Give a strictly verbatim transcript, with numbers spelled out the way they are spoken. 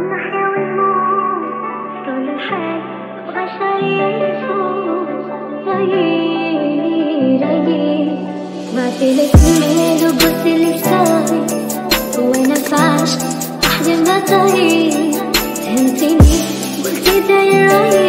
الناحية والموت طول الحال وغشري يفوت رأيي رأيي بعتلك الميل وبصلي شاي وانا في عشق احلى ما طريق فهمتني قلتي زي رأيي